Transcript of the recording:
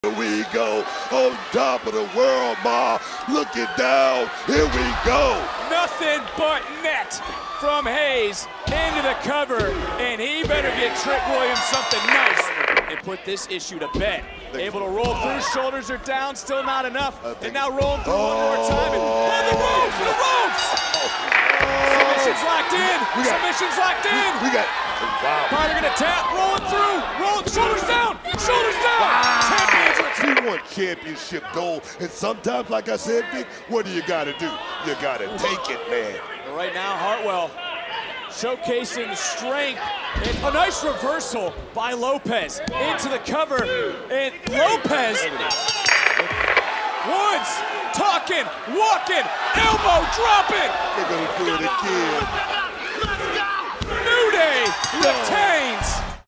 Here we go, on top of the world, Ma. Looking down, here we go. Nothing but net from Hayes into the cover, and he better get Trick Williams something nice and put this issue to bed. Able to roll through, shoulders are down, still not enough, and now rolling through one more time, and the ropes! Submission's locked in, submission's locked in. Wow. Carter gonna tap, rolling through, shoulders down, Wow. champions. He won championship gold, and sometimes, like I said, Vic, what do? You gotta take it, man. But right now, Hartwell showcasing the strength, and a nice reversal by Lopez into the cover, and Lopez, Woods talking, walking, elbow dropping. They're gonna do it again. New Day retains.